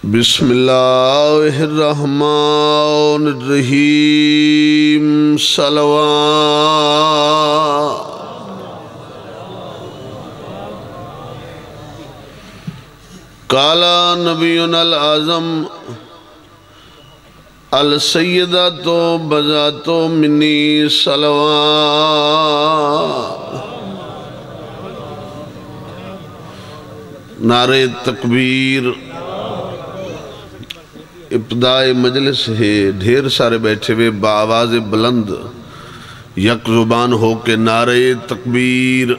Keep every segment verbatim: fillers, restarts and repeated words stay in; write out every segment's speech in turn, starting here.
بسم اللہ الرحمن الرحیم صلوات قالا نبینا العظم السیدۃ بذات منی صلوات نعرہ تکبیر ابتدائی مجلس ہے ڈھیر سارے بیٹھے ہوئے بآواز بلند یک زبان ہو کے نعرہ تکبیر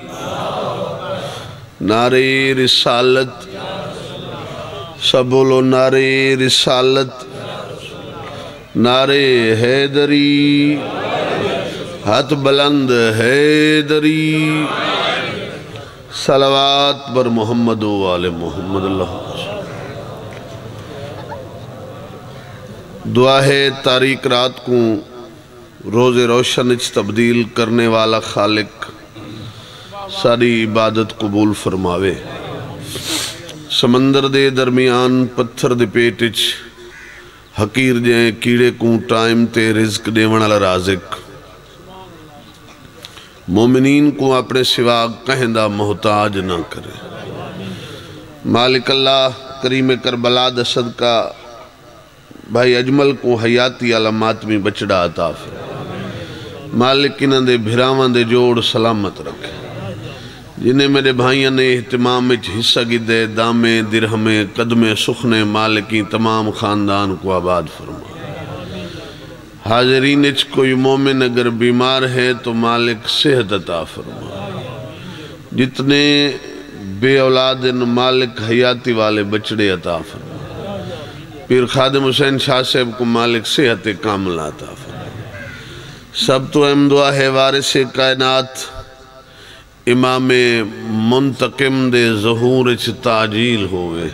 نعرہ رسالت سب بولو نعرہ رسالت نعرہ حیدری ہاتھ بلند حیدری صلوات بر محمد و آل محمد اللہ دعا ہے تاریک رات کو روز روشن اچ تبدیل کرنے والا خالق ساری عبادت قبول فرماوے سمندر دے درمیان پتھر دے پیٹ اچ حقیر جائیں کیڑے کو ٹائم تے رزق دے والا رازق مومنین کو اپنے سوا کہندہ محتاج نہ کرے مالک اللہ کریم کربلا دا صدقہ بھائی اجمل کو حیاتی علامات میں بچڑا عطا فرمائے مالک انہاں دے بھراواں دے جوڑ سلامت رکھے جنہیں میرے بھائیاں نے اہتمام اچ حصہ کی دے دامے درہمے قدمے سخنے مالکی تمام خاندان کو آباد فرمائے حاضرین اچ کوئی مومن اگر بیمار ہے تو مالک صحت عطا فرمائے جتنے بے اولاد مالک حیاتی والے بچڑے عطا فرمائے پیر خادم حسین شاہ صاحب کو مالک صحت کامل عطا فرمائے سب تو اہم دعا ہے وارث کائنات امام منتقم دے ظہور اچ تاجیل ہوئے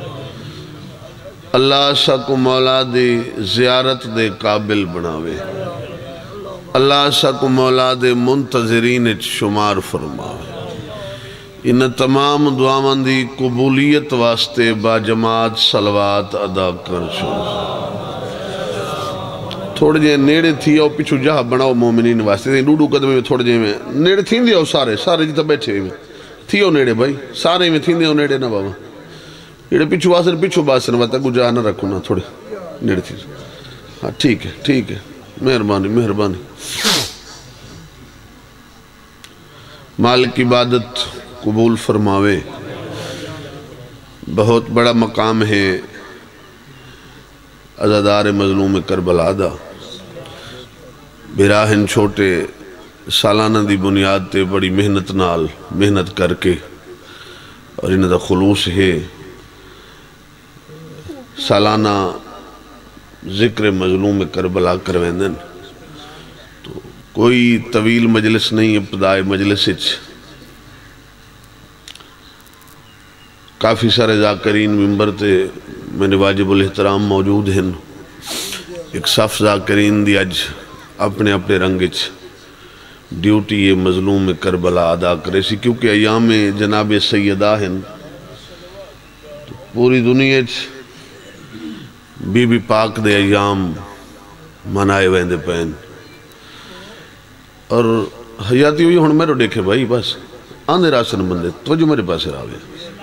اللہ سا کو مولا دے زیارت دے قابل بناوے اللہ سا کو مولا دے منتظرین اچ شمار فرماوے ان تمام دعاواں دی قبولیت واسطے با جماعت صلوات ادا کر چھوڑ تھوڑے جے نیڑے تھی او پچھو جہاں بناو مومنین واسطے ڈوڈو قدمے میں تھوڑے جے میں نیڑے تھین دیا سارے سارے جیتا بیٹھے میں تھیو نیڑے بھائی سارے میں تھین دیا نیڑے نہ بابا نیڑے پچھو باسن پچھو باسن واتا کو جہاں نہ رکھو نا تھوڑے نیڑے تھی ہاں ٹھیک ہے ٹھیک ہے مہربانی مہربانی مالک عبادت قبول فرماوے بہت بڑا مقام ہے عزادار مظلوم کربلا دا براہن چھوٹے سالانہ دی بنیاد تے بڑی محنت نال محنت کر کے اور انہاں دا خلوص ہے سالانہ ذکر مظلوم کربلا کرویندن تو کوئی طویل مجلس نہیں ابتدائی مجلس اچ کافی سارے ذاکرین ممبر تے میرے واجب الاحترام موجود ہیں ایک صف ذاکرین دی اج اپنے اپنے رنگچ ڈیوٹی یہ مظلوم کربلا ادا کرے سی کیونکہ ایام جناب سیدہ ہیں پوری دنیا بی بی پاک دے ایام منائے ویندے پہن اور حیاتی ہوئی ہون میرے دیکھے بھائی بس آندھے راسن بندے توجہ میرے پاس راوے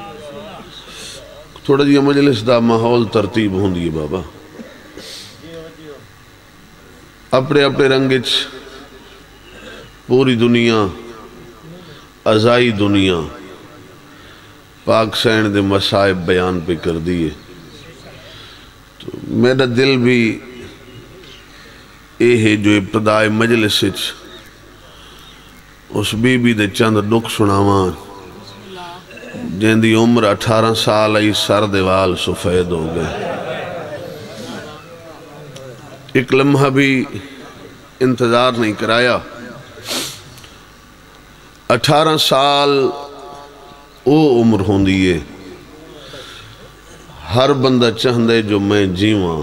تھوڑا جی مجلس دا ماحول ترتیب ہوں دی بابا اپنے اپنے رنگچ پوری دنیا ازائی دنیا پاک سین دے مسائب بیان پہ کر دیئے تو میرا دل بھی اے ہے جو ابتدائی مجلس اس بی بی دے چند دکھ سناوان جن دی عمر اٹھارہ سال آئی سر دیوال سفید ہو گئے ایک لمحہ بھی انتظار نہیں کرایا اٹھارہ سال او عمر ہوں دیئے ہر بندہ چاہندے جو میں جیواں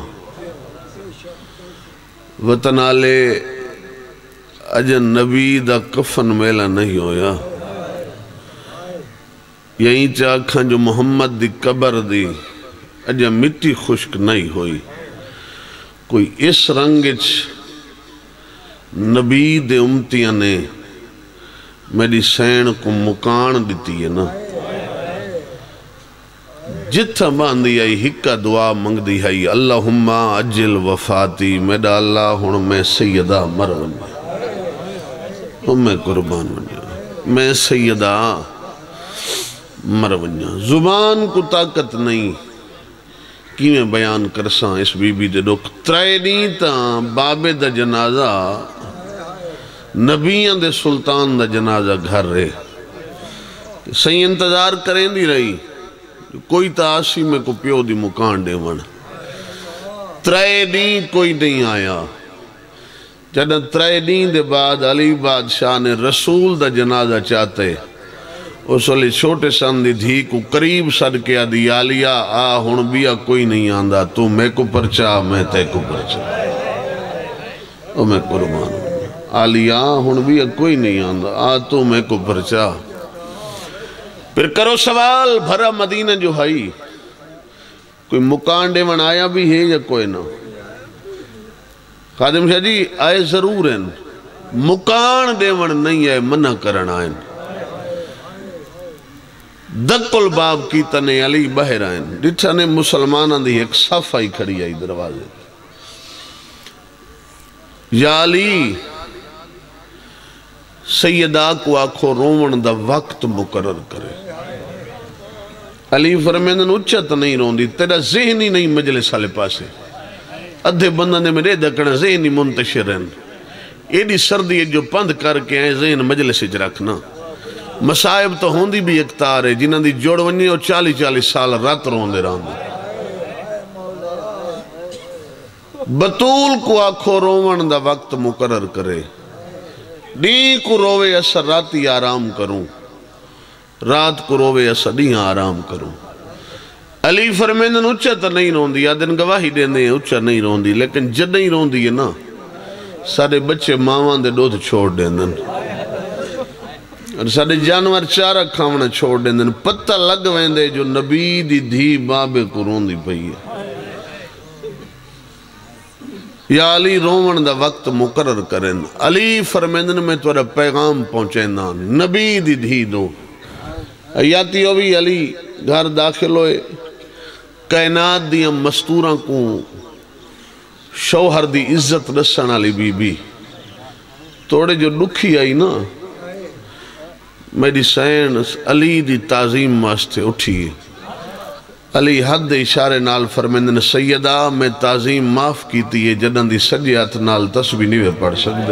وطنالے اجن نبی دا کفن میلہ نہیں ہویا یہیں چاکھاں جو محمد دی قبر دی اجا مٹی خشک نہیں ہوئی کوئی اس رنگچ نبی دے امتیاں نے میری سین کو مکان دیتی ہے نا جتھا باندھی آئی ہکا دعا منگ دی ہے اللہم اجل وفاتی میڈا اللہ ہون میں سیدہ مر ونیا ہوں میں قربان ونیا میں سیدہ مر ونیا زبان کو طاقت نہیں کی میں بیان کرساں اس بی بی دے دکھ ترائے نہیں تا بابے دا جنازہ نبیان دے سلطان دا جنازہ گھر رہے صحیح انتظار کریں دی رہی کوئی تا آسی میں کو پیو دی مکان دے ون ترائے نہیں کوئی نہیں آیا جب ترائے نہیں دے بعد علی بادشاہ نے رسول دا جنازہ چاہتے اس ولی چھوٹے سندی دھی کو قریب صدقیہ دی آلیا آ ہون بیا کوئی نہیں آندہ تو میں کو پرچا میں تے کو پرچا او میں قربان ہوں آلیا ہون بیا کوئی نہیں آندہ آ تو میں کو پرچا پھر کرو سوال بھرا مدینہ جو ہائی کوئی مکان ڈیون آیا بھی ہے یا کوئی نہ خادم شاہ جی آئے ضرور ہیں مکان ڈیون نہیں ہے منع کرن آئیں دکل باب کی تنے علی بہر آئیں ڈٹھا نے مسلمانہ دی ایک صفائی کھڑی آئی دروازے یا علی سیدہ کو آنکھوں رومن دا وقت مقرر کرے علی فرمیندن اچھت نہیں رون دی تیرا ذہنی نہیں مجلس والے پاسے ادھے بندہ نے میرے دکڑا ذہنی منتشر ہیں ایڈی سردی جو پند کر کے آئے ذہن مجلس اچھ رکھنا مسائب تو ہوندی بھی اکتار ہے جنہاں دی جوڑ ونی اور چالی چالی سال رات رون دے رہاں دے بطول کو آنکھوں رومن دا وقت مقرر کرے ڈی کو روے اسا راتی آرام کروں رات کو روے اسا ڈی آرام کروں علی فرمیندن اچھا تا نہیں رون دی آدن گواہی دیندے ہیں اچھا نہیں رون دی لیکن جد نہیں رون دی ہے نا سارے بچے ماوان دے دودھ چھوڑ دیندن اور سارے جانور چارہ کھاونا چھوڑ دیندن پتہ لگ ویندے جو نبی دی دھی بابے کو رون دی پئی ہے یا علی رومن دا وقت مقرر کریں علی فرمیندن میں تورا پیغام پہنچیں نا نبی دی دھی دو آیاتی ہوئی علی گھر داخل ہوئے کائنات دیا مستوراں کو شوہر دی عزت رسن علی بی بی توڑے جو لکھی آئی نا میری سین علی دی تعظیم ماستے اٹھی علی حد اشارے نال فرمیندن سیدہ میں تعظیم معاف کیتی ہے جنن دی سجیات نال تسبیح نہیں پڑھ سکتے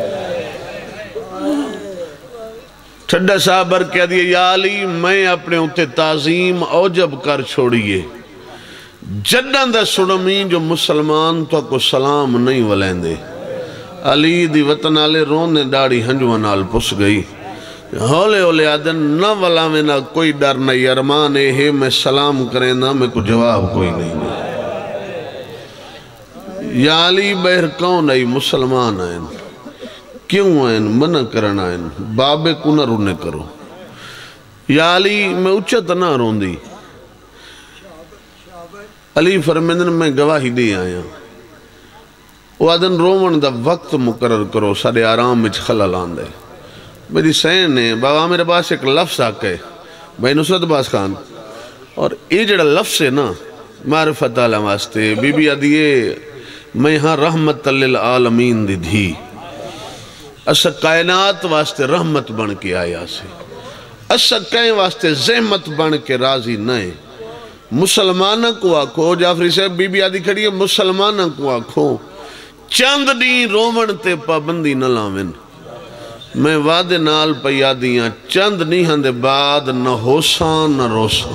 ٹھڈا صاحبر کہہ دیا یا علی میں اپنے ہوتے تعظیم اوجب کر چھوڑیے جنن دا سنمی جو مسلمان تو کو سلام نہیں ولین دے علی دی وطن آلے رونے ڈاڑی ہنجوان نال پس گئی ہولے ہولے آدن نہ ولا میں نہ کوئی ڈر نہ یرمان ہے میں سلام کریں نہ میں کو جواب کوئی نہیں یا علی بہر کون آئی مسلمان آئیں کیوں آئیں منع کرن آئیں بابے کو نہ رونے کرو یا علی میں اچھت نہ رون دی علی فرمیندن میں گواہی دی آیا وہ آدن رومن دا وقت مقرر کرو سارے آرام میں خلل آن دے میری سین نے بابا میرے پاس ایک لفظ آکے بھائی نصرت باز خان اور یہ جڑا لفظ ہے نا معرفت عالم واسطے بی بی آدھیے میں ہاں رحمت للعالمین دی دھی اسا کائنات واسطے رحمت بن کے آیا سے اسا کہیں واسطے زحمت بن کے راضی نئے مسلمانہ کو آکھو جعفری صاحب بی بی آدھی کھڑی ہے مسلمانہ کو آکھو چند دی رومن تے پابندی نہ لاوین میں وعدے نال پیا دیاں چند نہیں ہندے بعد نہ ہوسان نہ روسان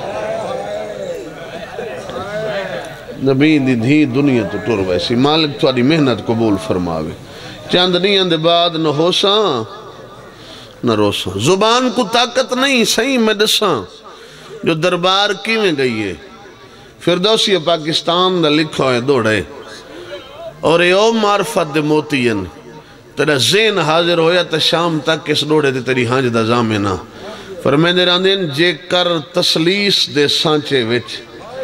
نبی دی دھی دنیا تو ٹور ویسی مالک تھوڑی محنت قبول فرماوے چند نہیں ہندے بعد نہ ہوسان نہ روسان زبان کو طاقت نہیں صحیح میں دساں جو دربار کی میں گئی ہے فردوسی پاکستان دا لکھو ہے دوڑے اور اے او معرفت دے موتین تیرا زین حاضر ہویا تا شام تک کس ڈوڑے تے تیری ہانج دا زامنہ فرمیندے راندین جے کر تسلیس دے سانچے وچ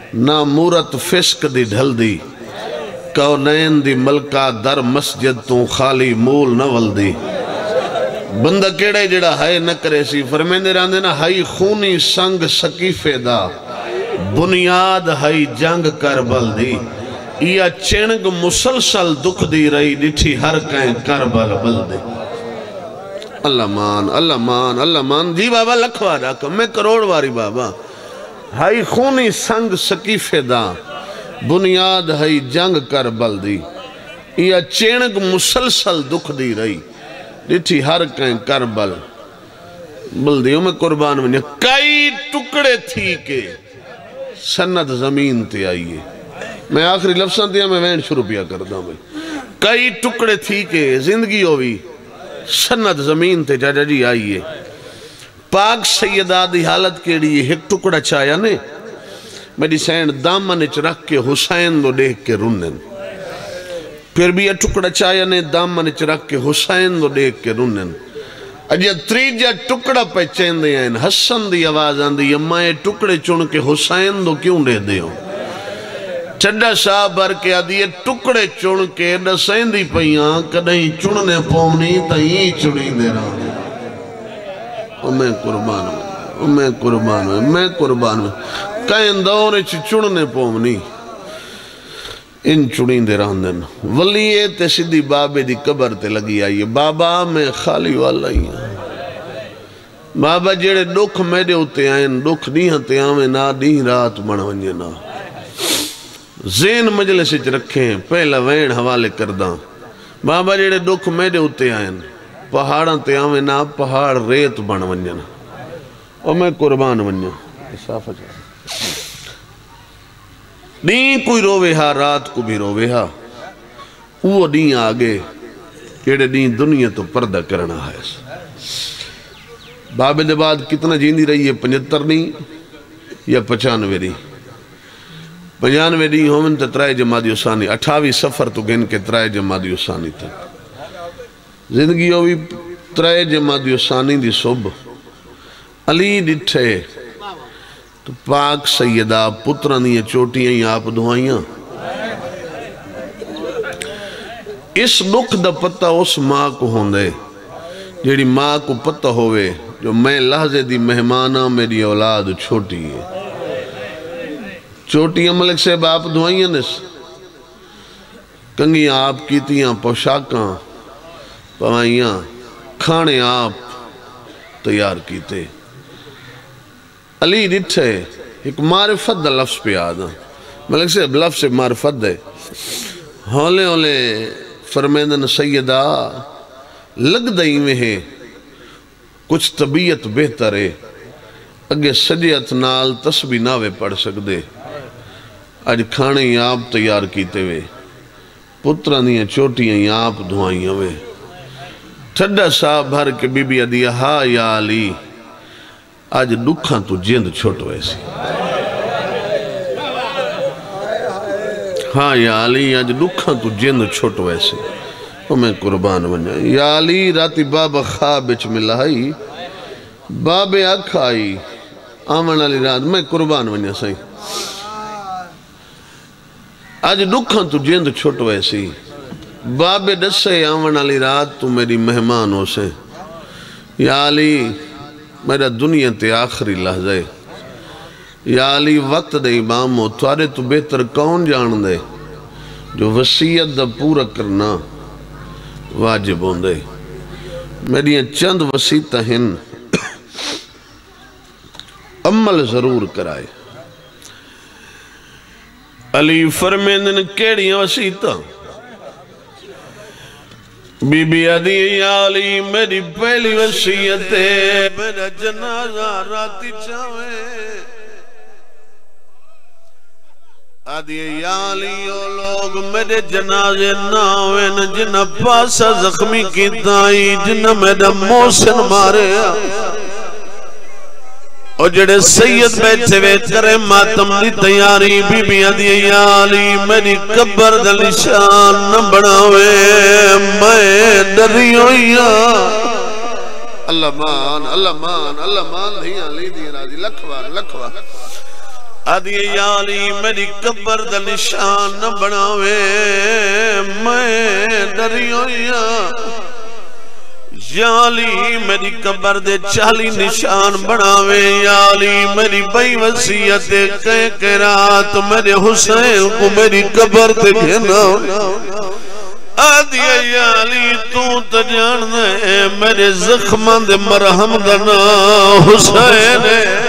نہ مورت فسق دی ڈھل دی کونین دی ملکہ در مسجد تو خالی مول نہ ول دی بندہ کیڑے جڑا ہائے نہ کرے سی فرمیندے راندے نا ہائی خونی سنگ سکیفے دا بنیاد ہائی جنگ کربل دی یا چنگ مسلسل دکھ دی رہی ڈٹھی ہر کہیں کربل بل دی اللہ مان اللہ مان اللہ مان جی بابا لکھوا ڈاکا میں کروڑ واری بابا ہائی خونی سنگ سکیفے دا بنیاد ہائی جنگ کربل دی یا چنگ مسلسل دکھ دی رہی ڈٹھی ہر کہیں کربل بل دیوں میں قربان ونیا کئی ٹکڑے تھی کہ سند زمین تے آئیے میں آخری لفظاں دیا میں وین شروع پیا کر دا میں کئی ٹکڑے تھی کہ زندگی ہوئی سند زمین تے جاجا جی آئیے پاک سیدہ دی حالت کے لیے ایک ٹکڑا چاہیا نے میری سین دامن اچ رکھ کے حسین دو دیکھ کے رنن پھر بھی یہ ٹکڑا چاہیا نے دامن اچ رکھ کے حسین دو دیکھ کے رنن اجیا تریجا ٹکڑا پہ چین دے ہیں حسن دی آواز آن دی اماں ٹکڑے چن کے حسین دو کیوں دے دے ہوں چڈا صاحب بھر کے آدھی ٹکڑے چن کے نسین دی پہیاں کدہیں چننے پونی تہیں چڑی دے رہا ہوں او میں قربان ہوں او میں قربان ہوں میں قربان ہوں کہیں دور چ چننے پونی ان چڑیں دے رہاندن ولیے تے سدھی بابے دی قبر تے لگی آئیے بابا میں خالی والا ہی ہوں بابا جیڑے دکھ میرے ہوتے آئیں دکھ نہیں ہتے آمیں نا نہیں رات بڑھ ونجے نا زین مجلس اچ رکھیں پہلا وین حوالے کرداں بابا جیڑے دکھ میرے ہوتے آئیں پہاڑاں تے آمیں نا پہاڑ ریت بڑھ ونجے نا اور میں قربان ونجے صافہ جائے نہیں کوئی روے ہاں رات کو بھی روے ہاں وہ نہیں آگے کیڑے نہیں دنیا تو پردہ کرنا ہے بابے دے بعد کتنا جیندی رہی ہے پنجتر نہیں یا پچانوے نہیں پنجانوے نہیں ہومن تا ترائے جمادی اسانی اٹھاوی سفر تو گن کے ترائے جمادی اسانی تک زندگی ہوئی ترائے جمادی اسانی دی صبح علی ڈٹھے تو پاک سیدہ پتران یہ چوٹیاں ہی آپ دعائیاں اس دکھ دا پتہ اس ماں کو ہوندے جیڑی ماں کو پتہ ہوئے جو میں لحظے دی مہمانہ میری اولاد چھوٹی ہے چھوٹیاں ملک سے باپ دعائیاں نس کنگیاں آپ کیتیاں پوشاکاں پوائیاں کھانے آپ تیار کیتے علی ڈٹھے ایک معرفت دا لفظ پہ آدھا ملک سے لفظ معرفت دے ہولے ہولے فرمیدن سیدہ لگ دائی میں ہے کچھ طبیعت بہتر ہے اگے سجیت نال تسبیح ناوے پڑھ سکدے آج کھانے ہی آپ تیار کیتے ہوئے پتران دیاں چوٹیاں ہی آپ دعائیاں ہوئے ٹھڈا صاحب بھر کے بی بی ادیا ہاں یا علی آج دکھاں تو جیند چھوٹ ویسی ہاں یا علی آج دکھاں تو جیند چھوٹ ویسی وہ میں قربان بنیا یا علی راتی بابا خواب اچ ملائی بابے اکھ آئی آمن علی رات میں قربان بنیا سائیں آج دکھاں تو جیند چھوٹ ویسی بابے دسے آمن علی رات تو میری مہمان ہو سے یا علی میرا دنیا تے آخری لحظے یا علی وقت دے امام ہو توارے تو بہتر کون جان دے جو وسیعت دا پورا کرنا واجب ہوں دے میری چند وسیعتہ ہیں عمل ضرور کرائے علی فرمیندن کیڑیاں وسیعتہ بی بی ادی یا علی میری پہلی وصیت ہے میرا جنازہ راتی چاہوے ادی یا علی او لوگ میرے جنازے ناوین جنہ پاسا زخمی کی تائی جنہ میرا موسن مارے اور جڑے سید بیٹھے وے کرے ماتم دی تیاری بی بی ادی یا علی میری قبر دلشان نہ بڑھاوے میں ڈری ہوئیا اللہ مان اللہ مان اللہ مان دھیاں لی دی راضی لکھوار لکھوار آدھی یا علی میری قبر دا نشان نہ بناوے میں ڈری ہویا یا علی میری قبر دے چالی نشان بناوے یا علی میری بھائی وصیت کہہ کے رات میرے حسین کو میری قبر تے گھنا آدھی یا علی تو تجان دے میرے زخمان دے مرہم دنا حسین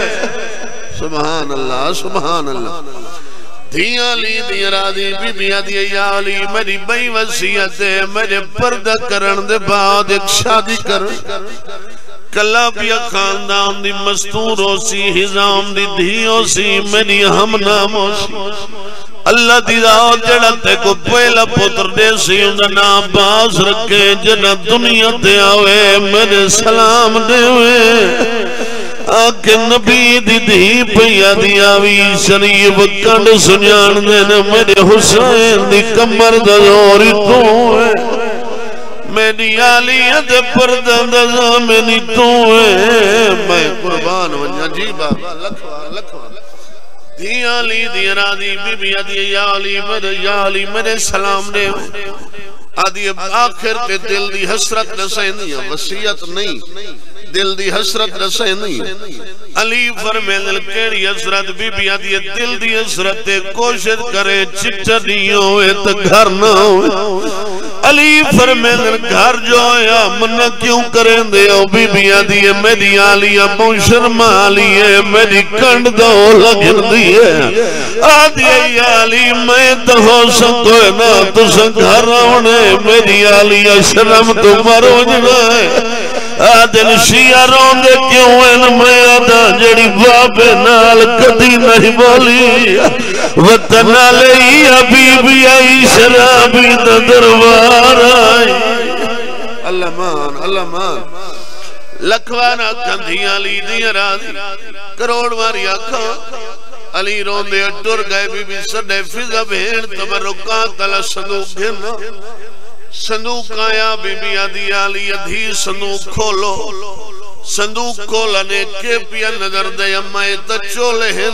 سبحان اللہ سبحان اللہ دھیاں لی دھیاں رادی بی بی آدھی یا علی میری بھائی وصیت ہے میرے پردہ کرن دے بعد ایک شادی کر کلابیا خاندان دی مستور ہو سی حضام دی دھیوں سی میری ہم نام ہو سی اللہ دی راہ جڑتے کو پہلا پتر دے سی اندر ناباز رکھے جنہ دنیا تے آوے میرے سلام دے ہوئے آکے نبی دی دی پیا دیا وی شریف کنڈ سنیان دینا میرے حسین دی کمر دزوری تو ہے میری آلیت پردہ دزامنی تو ہے میں قربان ونجا جی بابا لکھوا لکھوا دی آلی دی رادی بی بی آدھی یا علی میرے یا علی میرے سلام دے آدھی آخر تے دل دی حسرت نسائیں نہیں وسیعت نہیں دل دی حسرت رسے نہیں علی فرمے دل کیڑی حسرت بی بی آدھی دل دی حسرت کوشش کرے چچا نہیں ہوئے تو گھر نہ ہوئے علی فرمے دل گھر جو آیا منہ کیوں کریں دے او بی بی آدھی میری آلیہ موشرم آلیہ میری کنڈ دو لگن دیئے آدھی آلی میں تو ہو سکوئے نا تو سن گھر آنے میری آلیہ شرم تو مرو جنائے آدھن شیعہ رون دے کیوں ان میں آدھا جڑی بابے نال کدی نہیں بولی وطن علی حبیبی آئی شرابی دا دربار آئی اللہ مان اللہ مان لکھوانا کندھیاں لی دیا راضی کروڑ ماری آکھاں علی رون دے اٹھر گئے بی بی سڑے فضا بھیڑ تبرکات تلا صندوق گھرنا صندوق آیا بی بی آدھی آلی ادھی صندوق کھولو صندوق کھولنے کے پیا نظر دے اما ایتا چولے ہیں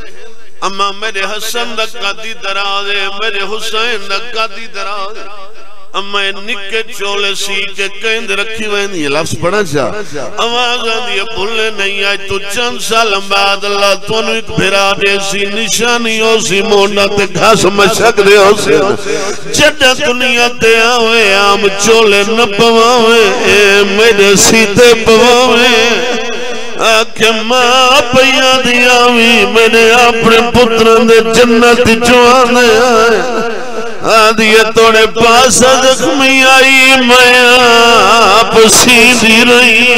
اما میرے حسن دکا دی درازے میرے حسین دکا دی درازے اما نکے چولے سی کے کہند رکھی وینی لفظ پڑھا چاہ آواز آدھی بھولے نہیں آئی تو چند سال بعد اللہ تو انہوں ایک بھرا دے سی نشانی ہو سی موڑنا تے گھاس مشک دے ہو سی جڑا دنیا تے آوے آم چولے نہ پواوے میرے سیتے پواوے آکے ماں پیا دیاوی میرے اپنے پتران دے جنت جوانے آئے آدھیے توڑے پاس زخمی آئی میں آپ سیدھی رہی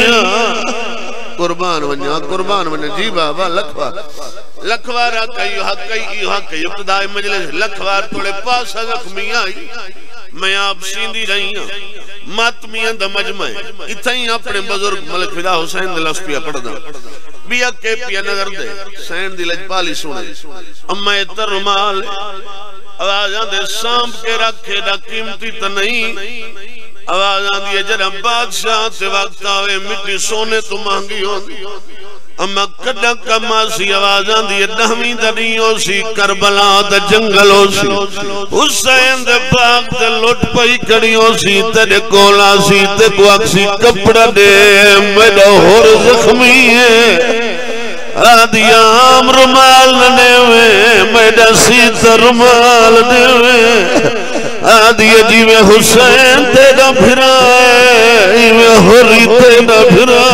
قربان ونیا قربان ونیا جی بابا لکھوار لکھوارا کئی حق کئی حق کئی ابتدائی مجلس لکھوار توڑے پاس زخمی آئی میں آپ سیدھی رہی ماتمیاں دا مجمع اتھائی اپنے بزرگ ملک فدا حسین دل اسپیا پڑھ دا بیا کے پیا نظر دے سین دی لجپالی سنے اما اتر رمال آوازاں دے سامپ کے رکھے دا قیمتی تا نہیں آوازاں دے جرم بادشاہ تے وقت آوے مٹی سونے تو مہنگی ہوندی اما کڑا کما سی آوازاں دے دہمی دریوں سی کربلا دا جنگل ہو سی حسین دے پاک دے لٹ پئی کڑیوں سی تیرے کولا سی تے کوک سی کپڑا دے میرا ہور زخمی ہے آدھی آم رمال ننے ہوئے میڈا سیتا رمال نے ہوئے آدھی جیوے حسین تیرا پھرا ہے ایوے ہوری تیرا پھرا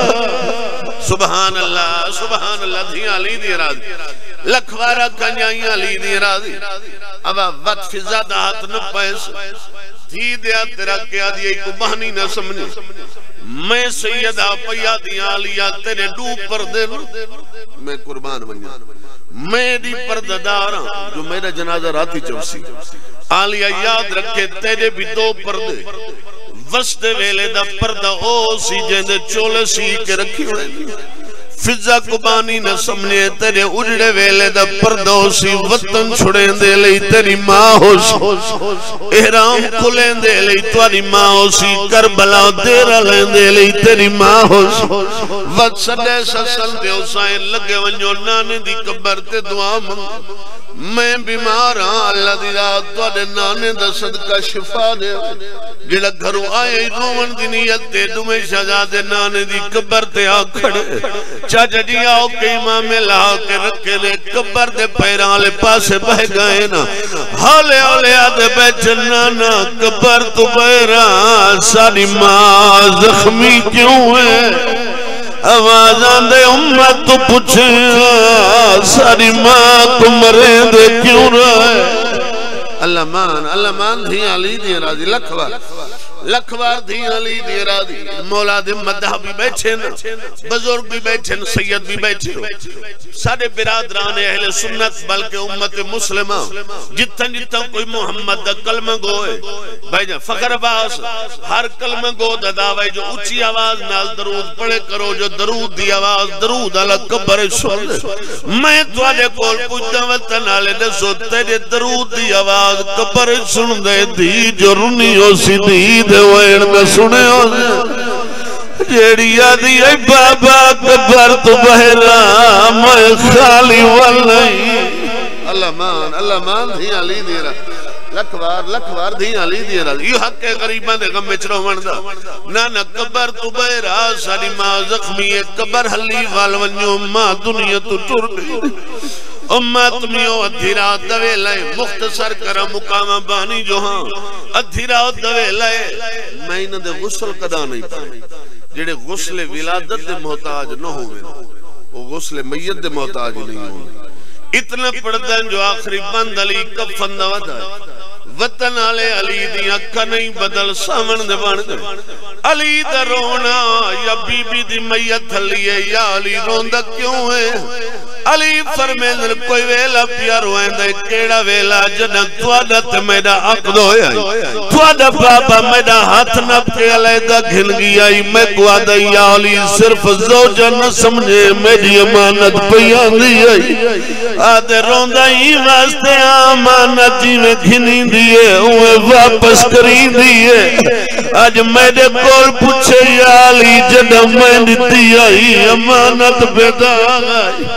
سبحان اللہ سبحان اللہ دھیاں لی دی راضی لکھوارا کنیاں لی دی راضی اب وقت فضا دا ہاتھ نہ پیس دھی دیا تیرا کیا دیا ایک بہنی نہ سمجھے میں سیدہ پیادی آلیہ تیرے ڈو پردے میں قربان بنیا میری پرددارا جو میرا جنازہ راتی چوسی آلیہ یاد رکھے تیرے بھی دو پردے وسط ویلے دا پردہ او سی جیندے چولے سی کے رکھی ہوئے فضا قبانی نہ سمجھے تیرے اجڑے ویلے دا پردہ سی وطن چھڑیں دے لئی تیری ماں ہو سی احرام کھلیں دے لئی تیری ماں ہو سی کربلا دیرہ لیں دے لئی تیری ماں ہو سی وقت سڈے سسل تے حسین لگے ونجو نانے دی قبر تے دعا منگ میں بیمار ہاں اللہ دی رات توڑے نانے دا صدقہ شفا دے جڑا گھروں آئے رومن دی نیت تے دمیں شہزادے نانے دی قبر تے آ کھڑے چاچا جی آؤ کہ امام لا کے رکھے لے قبر دے پیران لے پاسے بہ گئے نا حالے حالے آدھے بیچے نانا قبر تو پیران ساری ماں زخمی کیوں ہے آوازان دے امت تو پوچھے ساری ماں تو مرے دے کیوں رہے اللہ مان اللہ مان دھی علی دی راضی لکھوار لکھوار دھی علی دی راضی مولا دے مدہ بھی بیٹھے نا بزرگ بھی بیٹھے نا سید بھی بیٹھے سارے برادران اہل سنت بلکہ امت مسلمہ جتن جتن کوئی محمد دا کلمہ گوئے بھائی جا فخر عباس ہر کلمہ گو دا دعوے جو اچھی آواز نال درود پڑے کرو جو درود دی آواز درود اللہ قبر سن میں تو آجے کول پوچھتا وطن آلے دسو تیرے درود دی آواز قبر سن دے دی جو رنی ہو سی دی دے وین میں سنے ہو دے جیڑی آدھی اے بابا قبر تو بہرا میں خالی والی اللہ مان اللہ مان دھی علی دی رہا لکھوار لکھوار دھی علی دی رہا یہ حق کے غریبان دے غم مچرو مندہ نانا قبر تو بہرا ساری ماں زخمی قبر حلی والونیو ماں دنیا تو ٹر گئی امت میو ادھی رات دوے لائے مختصر کرا مقام بانی جو ہاں ادھی رات دوے لائے میں انہوں دے غسل قدا نہیں پڑے جڑے غسل ولادت دے محتاج نہ ہوئے وہ غسل میت دے محتاج نہیں ہوئے اتنا پڑھدن جو آخری بند علی کفن دا ودا ہے وطن آلے علی دی اکھا نہیں بدل سامن دے بان دے علی دا رونا یا بی بی دی میت لیے یا علی روندہ کیوں ہے علی فرمیدن کوئی ویلا پیا روئیں دے کیڑا ویلا جنک توادہ تے میڈا عقد ہویا توادہ بابا میڈا ہاتھ نب کے علیدہ گھن گیا میں کوادہ یا علی صرف زوجہ نہ سمجھے میری امانت پیان دی آدھے روندہ ہی واسطے امانت جی میں گھنی دیئے اوہ واپس کری دیئے آج میڈے کول پوچھے یا علی جنہ میں دیتی آئی امانت پیدا آئی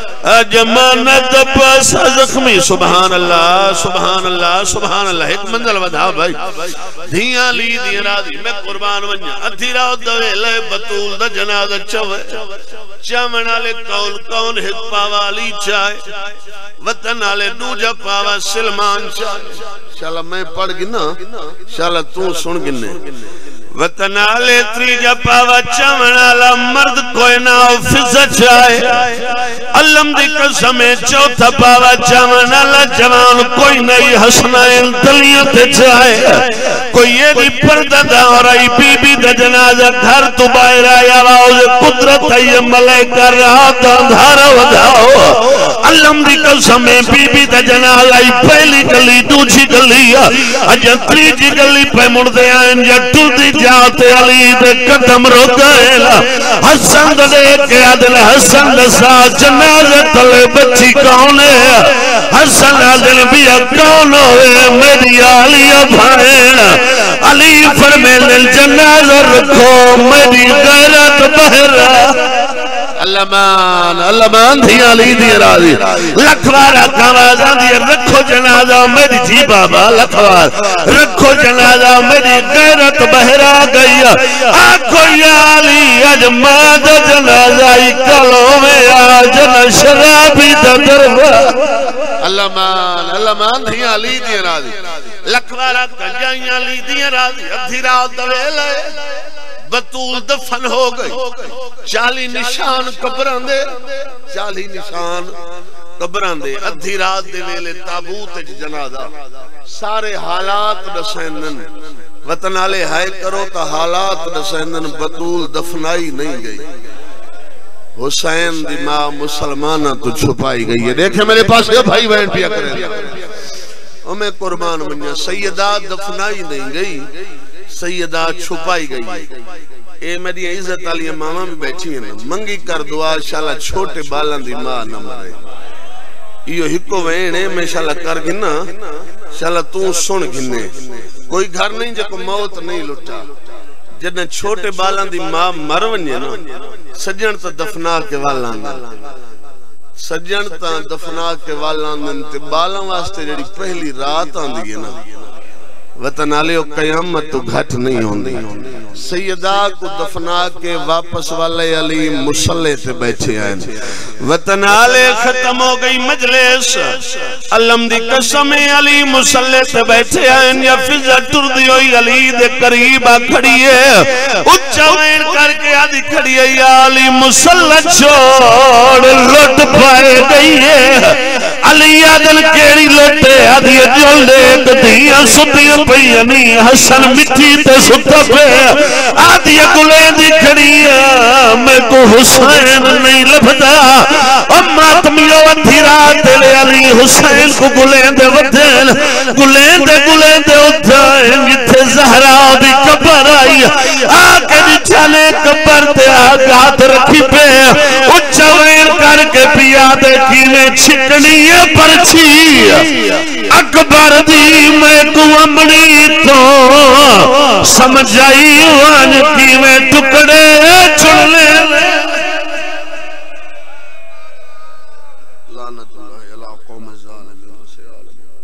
جمانت پاس زخمی سبحان اللہ سبحان اللہ سبحان اللہ ایک منزل ودھا بھائی دھیاں لی دی راضی میں قربان ونجا ادھی راو دوے لے بطول دا جنازہ چوے چامن آلے کون کون ہت پاوالی چائے وطن آلے دوجہ پاوا سلمان چائے شاءاللہ میں پڑھ گنا شاءاللہ تو سن گنے وطن آلے تریجہ پاوا چامن آلہ مرد کوئی ناو فضا چائے علم دی قسمیں چوتھا پاوا چامن آلہ جوان کوئی نئی حسنائن دلیاں تے چائے کوئی یہ دی پردہ دا اور آئی بی بی دا جنازہ گھر تو باہر آیا واؤز قدرت ہے یہ ملیکہ رہا تا اندھارا ودھاؤ علم دی قسمیں بی بی دا جنازہ آئی پہلی گلی دوچھی گلی اجا تریجی گلی پہ مردے آئیں یا ٹل دی جاتے علی دے قدم رو گئے حسن دے کے عدل حسن دے ساتھ جنازہ تلے بچی کون ہے حسن عدل بھی کون ہوئے میری آلیہ بھائن علی فرمیل جنازہ رکھو میری غیرت بہرہ اللہ مان اللہ مان دھی علی دی راضی لکھوارا کامازان دی رکھو جنازہ میری جی بابا لکھوار رکھو جنازہ میری غیرت بہرا گئی آکھو یا علی اجماد جنازہ کلو میں آجن شرابی دا دربا اللہ مان اللہ مان دھی علی دی راضی لکھوارا کنجائیں علی دی راضی ادھی رات دوے لائے بطول دفن ہو گئی چالی نشان قبران دے چالی نشان قبران دے ادھی رات دے ویلے تابوت جنازہ سارے حالات رسینن وطن آلے ہائے کرو تا حالات رسینن بطول دفنائی نہیں گئی حسین دی ماں مسلمانہ تو چھپائی گئی ہے دیکھیں میرے پاس یہ بھائی بہن پیا کریں ہمیں قربان بنیا سیدات دفنائی نہیں گئی سیدہ چھپائی گئی اے میری عزت علی ماما بھی بیٹھی ہیں منگی کر دعا شالا چھوٹے بالان دی ماں نہ مرے یہ ہکو وینے میں شالا کر گنا شالا تو سن گنے کوئی گھر نہیں جب موت نہیں لٹا جدن چھوٹے بالان دی ماں مر ونجے نا سجن تا دفنا کے والان دن سجن تا دفنا کے والان دن تے بالان واسطے جڑی پہلی رات آن دیئے نا وطن آلے و قیامت تو گھٹ نہیں ہوں دی سیدہ کو دفنا کے واپس والے علی مسلح تے بیٹھے آئیں وطن آلے ختم ہو گئی مجلس علم دی قسم علی مسلح تے بیٹھے آئیں یا فضا ٹر دی ہوئی علی دے قریبہ کھڑیے اچھوین کر کے آدھی کھڑیے یا علی مسلح چھوڑ لٹ پائے گئی ہے علی آدھل کیڑی لٹے آدھی جل دے کدیاں سدیاں پینی حسن مٹھی تے ستا پہ آدھی گلیں دی کھڑیاں میں کو حسین نہیں لبدا امات میو ادھی رات لے علی حسین کو گلیں دے ودھن گلیں دے گلیں دے ادھائیں جتھے زہرا دی کبر آئی آکے دی چلے کبر تے آگات رکھی پہ اچھوین کر کے پیا دے کیویں چھکنی پرچی اکبر دی میں کو امنی تو سمجھائی وان کی میں ٹکڑے چھڑنے لعنت اللہ علی قوم الظالمین سے عالم